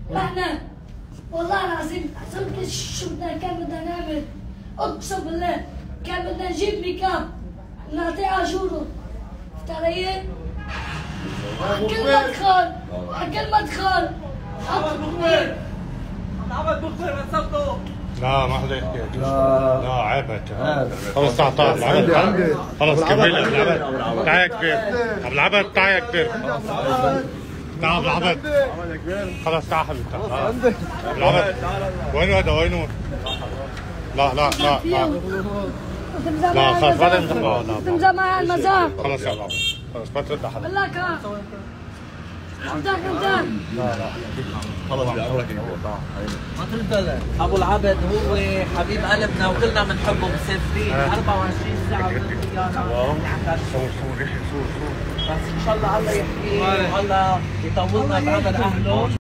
احنا والله العظيم حسب شو بدنا كان بدنا نعمل. اقسم بالله كان بدنا نجيب ميك اب نعطيه اجوره. فهمت علي؟ على كل مدخل على كل مدخل حط بخير. عمل بخير من صوته. لا ما حدا يحكي. لا عيب هيك. خلص تعال خلص كمل ابو العبد. تعال يا كبير. ابو العبد تعال يا كبير. تعال ابو العبد. خلص تعال حبيبي تعال. ابو العبد وين هذا وينه؟ لا خلص بعدين نمزح. تمزح معي على المزاح. خلص يا ابو العبد خلص ما ترد حدا. بالله كان لا خلص ما ترد له. ابو العبد هو حبيب قلبنا وكلنا بنحبه مسافرين 24 ساعه بس ان شاء الله الله يحكيه والله يطولنا بعمر اهله.